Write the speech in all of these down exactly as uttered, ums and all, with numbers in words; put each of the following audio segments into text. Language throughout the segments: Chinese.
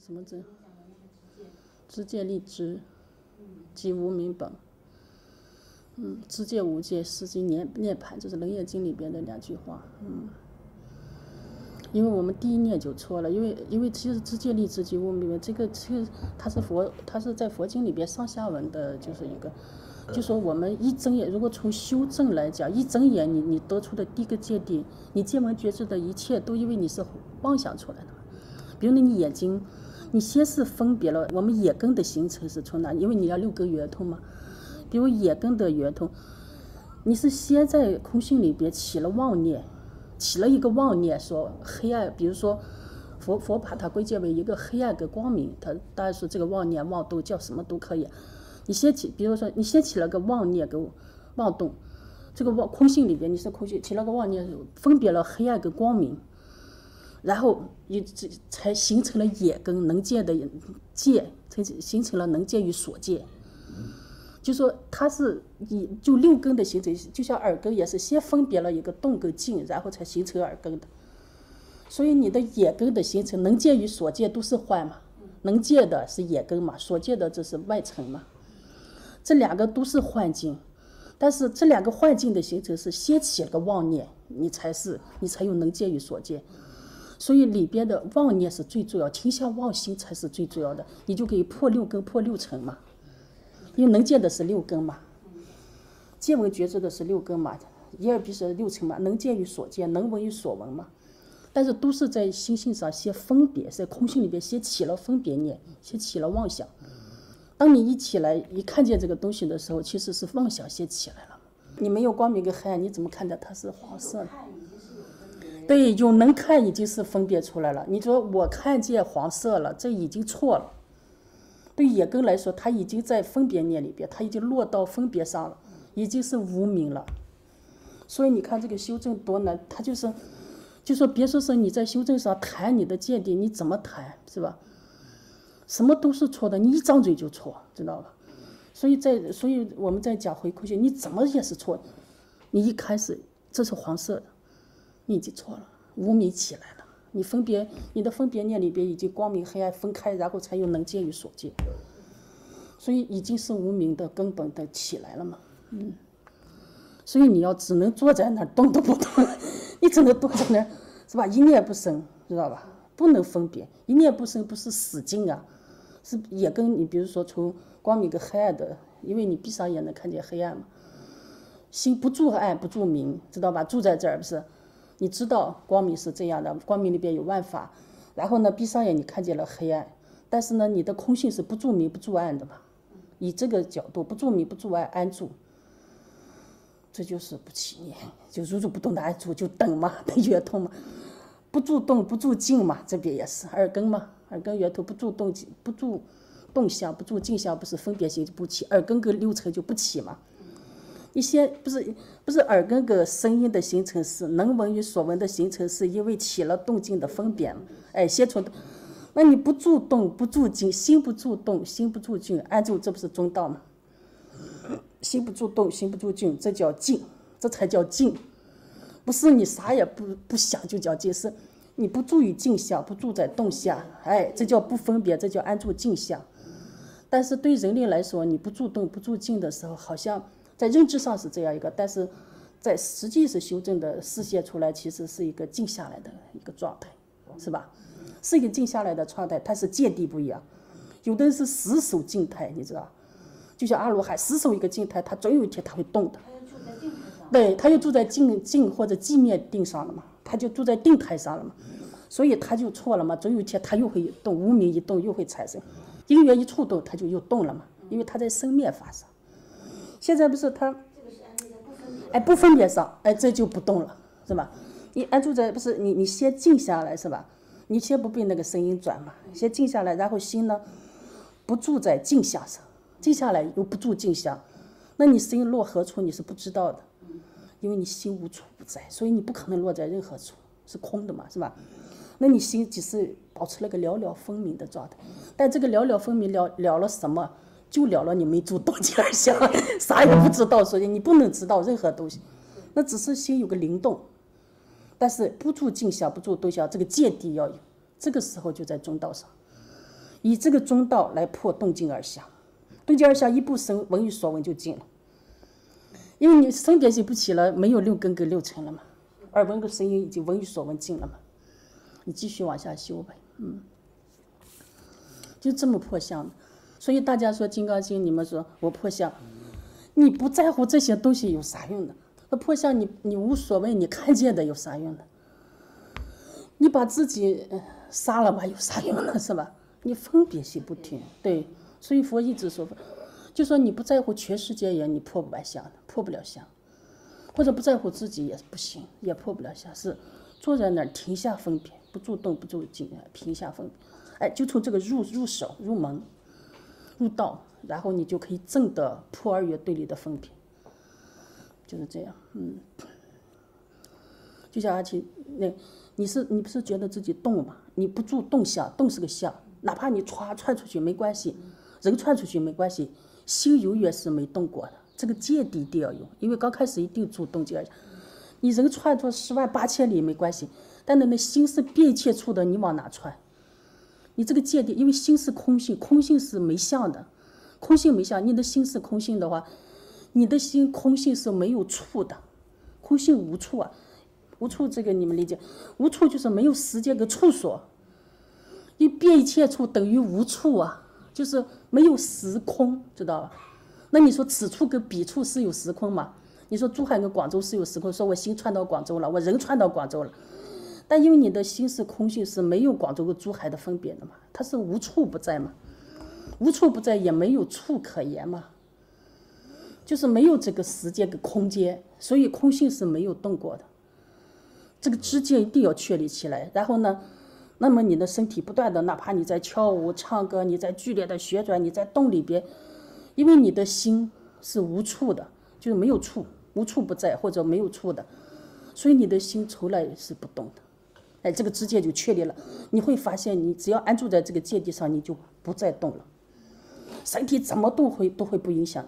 什么字？知界立知，即无明本。嗯，知界无界，是即涅涅槃，这是《楞严经》里边的两句话。嗯，因为我们第一念就错了，因为因为其实知界立知即无明本，这个这个它是佛，它是在佛经里边上下文的，就是一个，就说我们一睁眼，如果从修正来讲，一睁眼你你得出的第一个界定，你见闻觉知的一切都因为你是妄想出来的。比如你眼睛，你先是分别了，我们眼根的形成是从哪？因为你要六根圆通嘛。比如眼根的圆通，你是先在空性里边起了妄念，起了一个妄念，说黑暗，比如说佛佛把它归结为一个黑暗跟光明，他当然说这个妄念妄动叫什么都可以。你先起，比如说你先起了个妄念跟妄动，这个妄空性里边你是空性起了个妄念，分别了黑暗跟光明。然后你才形成了眼根能见的界，才形成了能见与所见。就说它是以就六根的形成，就像耳根也是先分别了一个动跟静，然后才形成耳根的。所以你的眼根的形成，能见与所见都是幻嘛，能见的是眼根嘛，所见的这是外层嘛，这两个都是幻境。但是这两个幻境的形成是先起了个妄念，你才是你才有能见与所见。所以里边的妄念是最重要，停下妄心才是最重要的，你就可以破六根破六尘嘛。因为能见的是六根嘛，见闻觉知的是六根嘛，一二鼻舌六尘嘛，能见与所见，能闻与所闻嘛。但是都是在心性上先分别，在空性里边先起了分别念，先起了妄想。当你一起来一看见这个东西的时候，其实是妄想先起来了。你没有光明跟黑暗，你怎么看到它是黄色的？对，有能看已经是分别出来了。你说我看见黄色了，这已经错了。对眼根来说，它已经在分别念里边，它已经落到分别上了，已经是无明了。所以你看这个修正多难，它就是，就说别说是你在修正上谈你的见地，你怎么谈是吧？什么都是错的，你一张嘴就错，知道吧？所以在所以我们在讲回空性，你怎么也是错。你一开始这是黄色的，你已经错了，无明起来了。你分别，你的分别念里边已经光明黑暗分开，然后才有能见与所见，所以已经是无明的根本的起来了嘛，嗯，所以你要只能坐在那儿动都不动，你只能坐在那儿，是吧？一念不生，知道吧？不能分别，一念不生不是死境啊，是也跟你比如说从光明跟黑暗的，因为你闭上眼能看见黑暗嘛，心不住暗不住明，知道吧？住在这儿不是。你知道光明是这样的，光明里边有万法，然后呢闭上眼你看见了黑暗，但是呢你的空性是不住明不住暗的嘛，以这个角度不住明不住暗安住，这就是不起念，就如如不动的安住，就等嘛，等圆通嘛，不住动不住静嘛，这边也是耳根嘛，耳根圆通不住动不住动向不住静向，不是分别心就不起，耳根跟六尘就不起嘛。你先不是不是耳根个声音的形成是能闻与所闻的形成是因为起了动静的分别，哎，先从，那你不住动不住静，心不住动心不住静，安住这不是中道吗？心不住动心不住静，这叫静，这才叫静，不是你啥也不不想就叫静，是你不住于静相，不住在动下，哎，这叫不分别，这叫安住静相。但是对人类来说，你不住动不住静的时候，好像在认知上是这样一个，但是在实际是修正的示现出来，其实是一个静下来的一个状态，是吧？是一个静下来的状态，它是见地不一样。有的人是死守静态，你知道，就像阿罗汉死守一个静态，他总有一天他会动的。对，他就住在静静或者寂灭定上了嘛，他就住在定态上了嘛，所以他就错了嘛，总有一天他又会动，无明一动又会产生，因缘一触动他就又动了嘛，因为他在生灭法上。现在不是他，哎，不分别上，哎，这就不动了，是吧？你安住在不是你，你先静下来，是吧？你先不被那个声音转嘛，先静下来，然后心呢，不住在静相上，静下来又不住静相，那你心落何处你是不知道的，因为你心无处不在，所以你不可能落在任何处，是空的嘛，是吧？那你心只是保持了个了了分明的状态，但这个了了分明了了了什么？就了了你没住动静而想，啥也不知道，所以你不能知道任何东西，那只是心有个灵动，但是不住静相不住动向，这个见地要有，这个时候就在中道上。 以这个中道来破动静二相，动静二相一不生，闻于所闻就尽了。因为你分别心不起了，没有六根跟六尘了嘛，耳闻跟声音已经闻于所闻尽了嘛，你继续往下修呗，嗯，就这么破相的。所以大家说《金刚经》，你们说我破相，你不在乎这些东西有啥用的？那破相你你无所谓，你看见的有啥用的？你把自己杀了吧，有啥用呢？是吧？你分别心不停，对，所以佛一直说，就说你不在乎全世界人，你破不完相的，破不了相，或者不在乎自己也不行，也破不了相，是坐在那儿停下分别，不住动不住静，停下分别，哎，就从这个入入手入门入道，然后你就可以证得破二元对立的分别，就是这样，嗯，就像阿奇那。你是你不是觉得自己动吗？你不住动相，动是个相，哪怕你窜窜出去没关系，人窜出去没关系，心永远是没动过的。这个芥蒂一定要用，因为刚开始一定住动静。你人窜出十万八千里没关系，但是那心是变一切处的，你往哪窜？你这个芥蒂，因为心是空性，空性是没相的，空性没相，你的心是空性的话，你的心空性是没有处的，空性无处啊。无处这个你们理解，无处就是没有时间跟处所，因变一切处等于无处啊，就是没有时空，知道吧？那你说此处跟彼处是有时空吗？你说珠海跟广州是有时空，说我心窜到广州了，我人窜到广州了，但因为你的心是空性，是没有广州跟珠海的分别的嘛，它是无处不在嘛，无处不在也没有处可言嘛，就是没有这个时间跟空间，所以空性是没有动过的。这个知见一定要确立起来，然后呢，那么你的身体不断的，哪怕你在跳舞、唱歌，你在剧烈的旋转，你在动里边，因为你的心是无处的，就是没有处，无处不在或者没有处的，所以你的心从来是不动的。哎，这个知见就确立了，你会发现，你只要安住在这个见地上，你就不再动了，身体怎么都会都会不影响，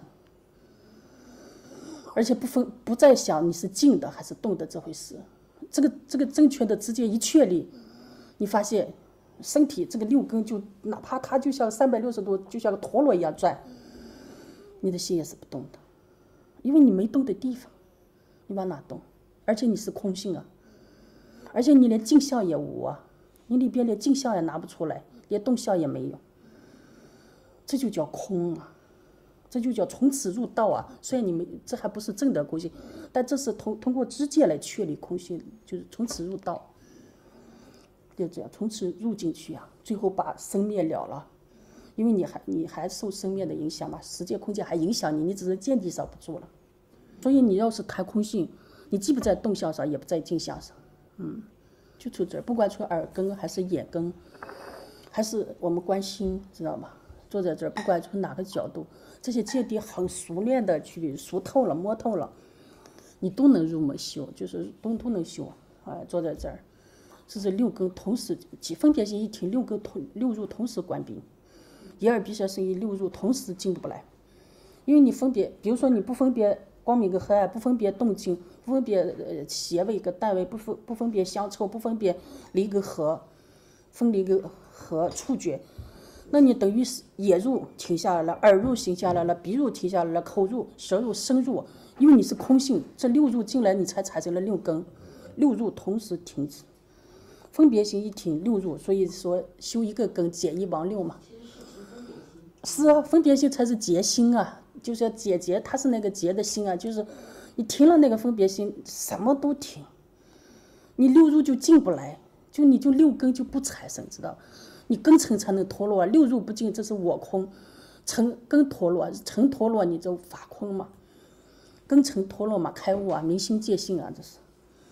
而且不分不再想你是静的还是动的这回事。这个这个正确的知见一确立，你发现身体这个六根就哪怕它就像三百六十度，就像个陀螺一样转，你的心也是不动的，因为你没动的地方，你往哪动？而且你是空性啊，而且你连静相也无啊，你里边连静相也拿不出来，连动相也没有，这就叫空啊。这就叫从此入道啊！虽然你们这还不是正的空性，但这是通通过知见来确立空性，就是从此入道，就这样从此入进去啊！最后把生灭了了，因为你还你还受生灭的影响嘛，时间空间还影响你，你只是见地上不住了。所以你要是谈空性，你既不在动相上，也不在静相上，嗯，就从这儿，不管从耳根还是眼根，还是我们观心，知道吗？坐在这儿，不管从哪个角度，这些见地很熟练的去熟透了、摸透了，你都能入门修，就是都都能修啊。坐在这儿，这是六根同时起分别心一停，六根同六入同时关闭，眼耳鼻舌身意六入同时进不来，因为你分别，比如说你不分别光明跟黑暗，不分别动静，不分别呃邪味跟淡味，不分不分别香臭，不分别离跟合，分离跟合触觉。那你等于是眼入停下来了，耳入停下来了，鼻入停下来了，口入、舌入、身入，因为你是空性，这六入进来，你才产生了六根，六入同时停止，分别心一停，六入，所以说修一个根减一亡六嘛。是啊，分别心才是结心啊，就是要解结，它是那个结的心啊，就是你停了那个分别心，什么都停，你六入就进不来，就你就六根就不产生，知道吧？你根尘才能脱落，六入不净，这是我空，尘根脱落，尘脱落你就法空嘛，根尘脱落嘛，开悟啊，明心见性啊，这是，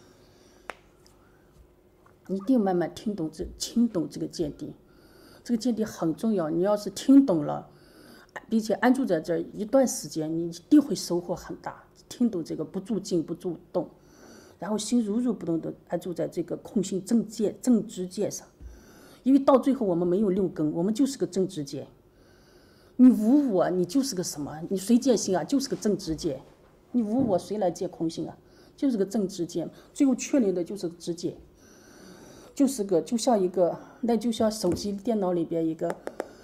一定慢慢听懂这听懂这个见地，这个见地很重要，你要是听懂了，并且安住在这儿一段时间，你一定会收获很大，听懂这个不住静不住动，然后心如如不动的安住在这个空性正见正知见上。因为到最后我们没有六根，我们就是个正知见。你无我，你就是个什么？你谁见心啊？就是个正知见。你无我，谁来见空性啊？就是个正知见。最后确立的就是个知见，就是个就像一个，那就像手机、电脑里边一个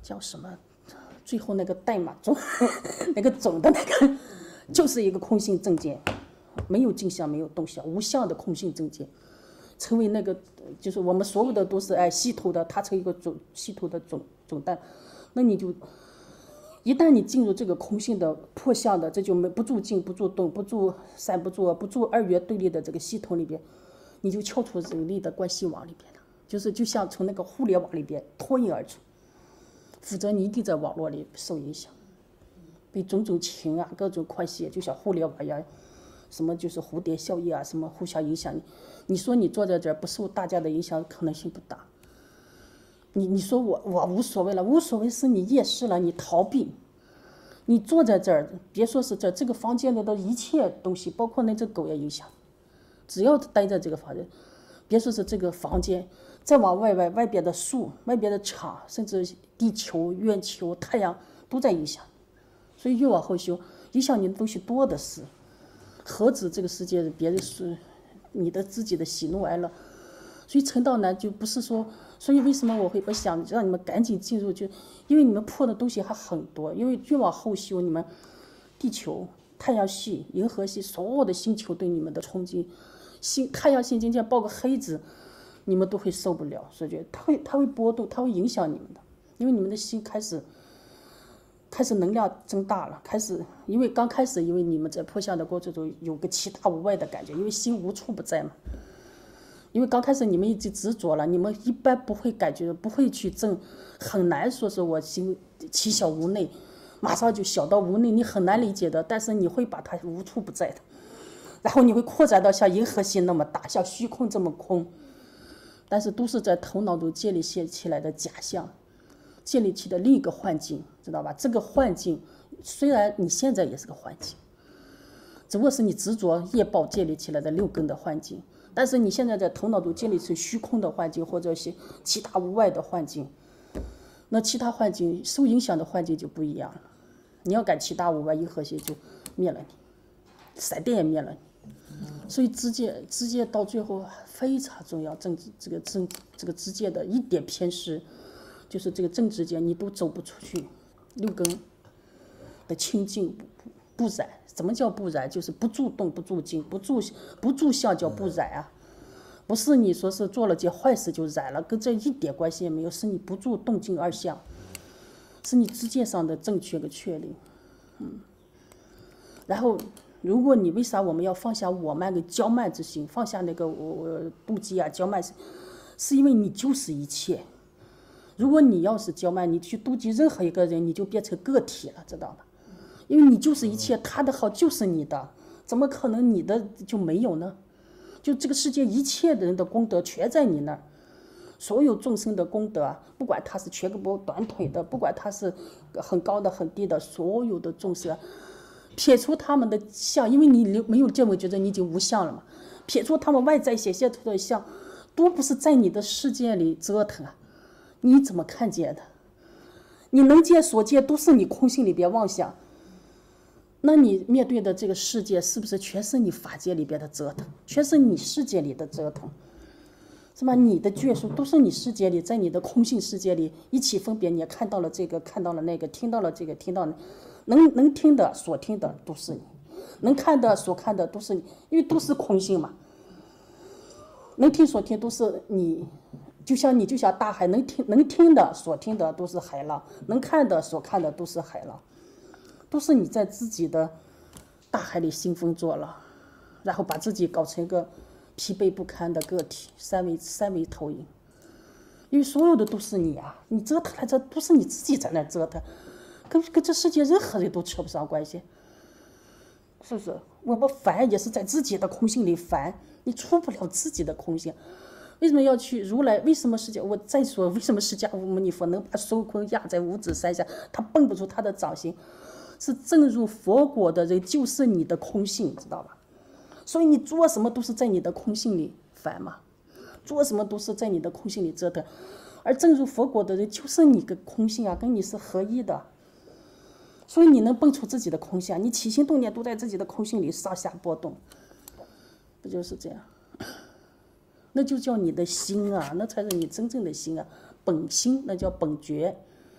叫什么？最后那个代码总那个总的那个，就是一个空性正见，没有镜像，没有动效，无相的空性正见，成为那个就是我们所有的都是哎系统的，它成一个总系统的总总单，那你就。一旦你进入这个空性的破相的，这就没不住静不住动不住散不住不住二元对立的这个系统里边，你就跳出人力的关系网里边了，就是就像从那个互联网里边脱颖而出，否则你一定在网络里受影响，被种种情啊各种关系，就像互联网一样，什么就是蝴蝶效应啊，什么互相影响你。你说你坐在这儿不受大家的影响，可能性不大。你你说我我无所谓了，无所谓是你厌世了，你逃避。你坐在这儿，别说是这这个房间里的一切东西，包括那只狗也影响。只要待在这个房间，别说是这个房间，再往外外外边的树、外边的场，甚至地球、月球、太阳都在影响。所以越往后修，影响你的东西多的是。何止这个世界别的是你的自己的喜怒哀乐。所以陈道南就不是说，所以为什么我会不想让你们赶紧进入，就因为你们破的东西还很多，因为越往后修，你们地球、太阳系、银河系所有的星球对你们的冲击，星太阳系今天报个黑子，你们都会受不了，所以它会它会波动，它会影响你们的，因为你们的心开始开始能量增大了，开始因为刚开始因为你们在破相的过程中有个其他无外的感觉，因为心无处不在嘛。因为刚开始你们已经执着了，你们一般不会感觉，不会去证，很难说是我心其小无内，马上就小到无内，你很难理解的。但是你会把它无处不在的，然后你会扩展到像银河系那么大，像虚空这么空，但是都是在头脑中建立起来的假象，建立起的另一个幻境，知道吧？这个幻境虽然你现在也是个幻境，只不过是你执着业报建立起来的六根的幻境。但是你现在在头脑中建立成虚空的幻境，或者是其他无外的幻境，那其他幻境受影响的幻境就不一样了。你要敢其他无外，银河系就灭了你，闪电也灭了你。所以知界知界到最后非常重要，政治这个政这个知界的一点偏失，就是这个政治界你都走不出去。六根的清净不不染，什么叫不染？就是不住动不住静，不住不住相叫不染啊。不是你说是做了件坏事就染了，跟这一点关系也没有，是你不住动静二相，是你知界上的正确的确立。嗯，然后如果你为啥我们要放下我慢跟骄慢之心，放下那个我妒忌啊骄慢，是因为你就是一切。如果你要是骄慢，你去妒忌任何一个人，你就变成个体了，知道吗？因为你就是一切，他的好就是你的，怎么可能你的就没有呢？就这个世界一切的人的功德全在你那儿，所有众生的功德，不管他是瘸个膊短腿的，不管他是很高的很低的，所有的众生，撇除他们的相，因为你没有见闻觉知，你已经无相了嘛。撇除他们外在显现出的相，都不是在你的世界里折腾啊，你怎么看见的？你能见所见都是你空性里边妄想。那你面对的这个世界是不是全是你法界里边的折腾，全是你世界里的折腾，是吧？你的眷属都是你世界里，在你的空性世界里一起分别，你也看到了这个，看到了那个，听到了这个，听到了，能能听的所听的都是你，能看的所看的都是你，因为都是空性嘛。能听所听都是你，就像你就像大海，能听能听的所听的都是海浪，能看的所看的都是海浪。都是你在自己的大海里兴风作浪，然后把自己搞成一个疲惫不堪的个体，三维三维投影。因为所有的都是你啊，你折腾来这都是你自己在那折腾，跟跟这世界任何人都扯不上关系，是不是？我们烦也是在自己的空性里烦，你出不了自己的空性。为什么要去如来？为什么释迦？我再说，为什么释迦牟尼佛能把孙悟空压在五指山下，他蹦不出他的掌心？是正入佛果的人就是你的空性，知道吧？所以你做什么都是在你的空性里烦嘛，做什么都是在你的空性里折腾，而正入佛果的人就是你的空性啊，跟你是合一的，所以你能蹦出自己的空性，你起心动念都在自己的空性里上下波动，不就是这样？那就叫你的心啊，那才是你真正的心啊，本心，那叫本觉。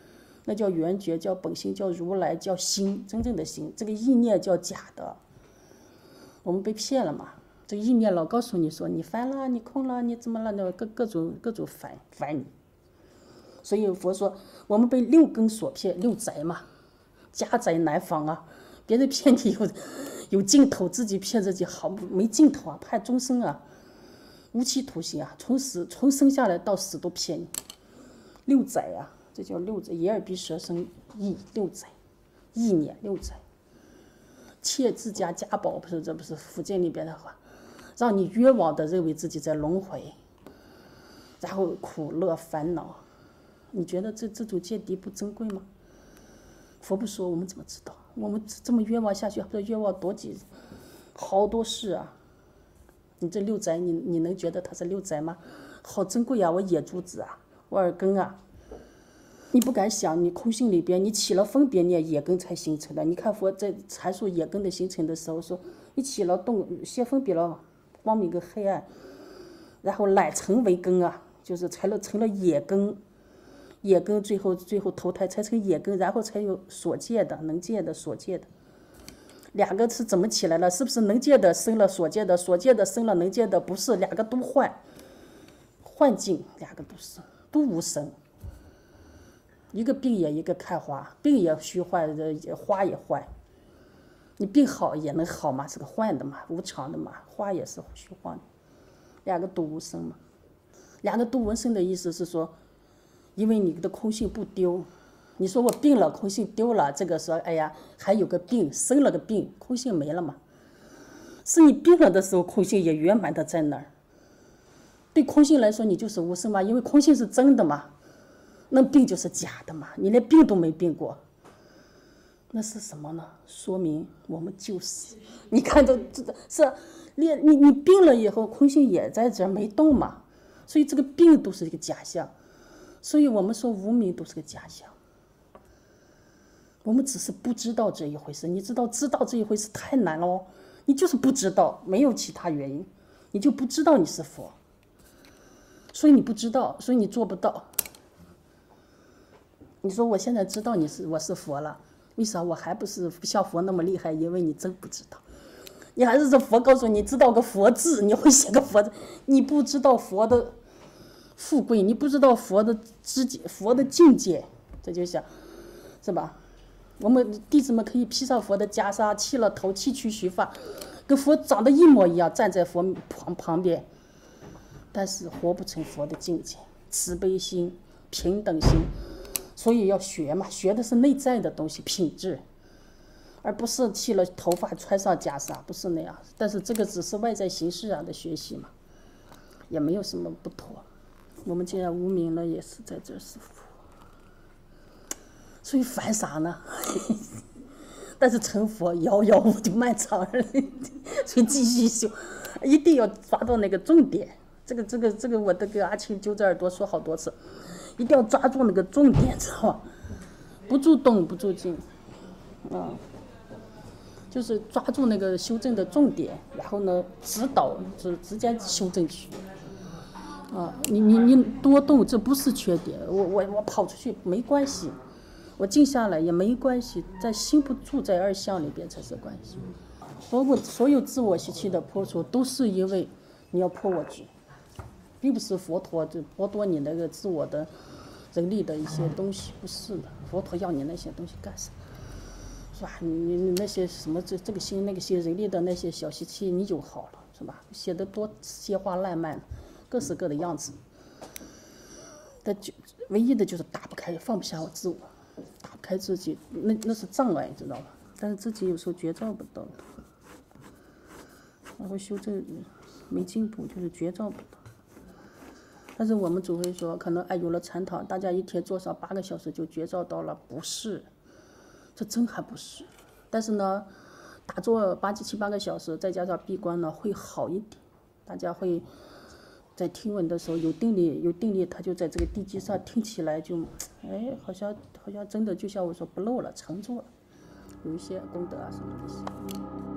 那叫圆觉，叫本心，叫如来，叫心，真正的心。这个意念叫假的，我们被骗了嘛？这个意念老告诉你说你烦了，你空了，你怎么了？那各各种各种烦烦你。所以佛说我们被六根所骗，六宅嘛，家宅难防啊。别人骗你有有尽头，自己骗自己好没尽头啊，怕终生啊，无期徒刑啊，从死从生下来到死都骗你。六宅啊，这叫六宅，眼耳鼻舌身意六宅，意念六宅。窃自家家宝，不是这不是福建里边的话，让你冤枉的认为自己在轮回，然后苦乐烦恼，你觉得这这种见地不珍贵吗？佛不说，我们怎么知道？我们这么冤枉下去，不知道冤枉多几好多事啊！你这六宅，你你能觉得它是六宅吗？好珍贵啊！我眼珠子啊，我耳根啊，你不敢想，你空性里边，你起了分别念，眼根才形成的。你看佛在阐述眼根的形成的时候说，你起了动，先分别了光明跟黑暗，然后乃成为根啊，就是才了成了眼根。眼根最后最后投胎才成眼根，然后才有所见的能见的所见的，两个是怎么起来了？是不是能见的生了所见的，所见的生了能见的？不是，两个都幻，幻境，两个都是都无生。一个病也一个看花，病也虚幻，花也幻。你病好也能好吗？是个幻的嘛，无常的嘛，花也是虚幻的，两个都无生嘛。两个都无生的意思是说，因为你的空性不丢，你说我病了，空性丢了，这个说，哎呀，还有个病，生了个病，空性没了嘛。是你病了的时候，空性也圆满的在那儿。对空性来说，你就是无生嘛，因为空性是真的嘛，那病就是假的嘛，你连病都没病过，那是什么呢？说明我们就是，你看都是，连你你病了以后，空性也在这儿没动嘛，所以这个病都是一个假象。所以我们说无明都是个假象，我们只是不知道这一回事。你知道知道这一回事太难了哦，你就是不知道，没有其他原因，你就不知道你是佛，所以你不知道，所以你做不到。你说我现在知道你是我是佛了，为啥我还不是像佛那么厉害？因为你真不知道，你还是这佛告诉你知道个佛字，你会写个佛字，你不知道佛的富贵，你不知道佛的知界，佛的境界，这就像，是吧？我们弟子们可以披上佛的袈裟，剃了头，剃去须发，跟佛长得一模一样，站在佛旁旁边，但是活不成佛的境界，慈悲心、平等心，所以要学嘛，学的是内在的东西，品质，而不是剃了头发穿上袈裟，不是那样。但是这个只是外在形式上的学习嘛，也没有什么不妥。我们既然无明了，也是在这是佛，所以烦啥呢？但是成佛遥遥无就漫长了，所以继续修，一定要抓到那个重点。这个这个这个，我都给阿青揪着耳朵说好多次，一定要抓住那个重点，知道吗？不住动，不住静，啊，就是抓住那个修正的重点，然后呢，指导直直接修正去。啊，你你你多动，这不是缺点。我我我跑出去没关系，我静下来也没关系。在心不住在二相里边才是关系。所有所有自我习气的破除，都是因为你要破我执，并不是佛陀就剥夺你那个自我的人力的一些东西，不是的。佛陀要你那些东西干啥？是吧？你你那些什么这这个心那个心人力的那些小习气，你有好了是吧？写的多鲜花烂漫。各式各的样子，但就唯一的就是打不开，放不下我自我，打不开自己，那那是障碍，知道吧？但是自己有时候觉照不到，然后修正没进步，就是觉照不到。但是我们总会说，可能哎有了禅堂，大家一天坐上八个小时就觉照到了，不是，这真还不是。但是呢，打坐八七七八个小时，再加上闭关呢，会好一点，大家会。在听闻的时候有定力，有定力，他就在这个地基上听起来就，哎，好像好像真的就像我说不漏了，成住了，有一些功德啊什么这些。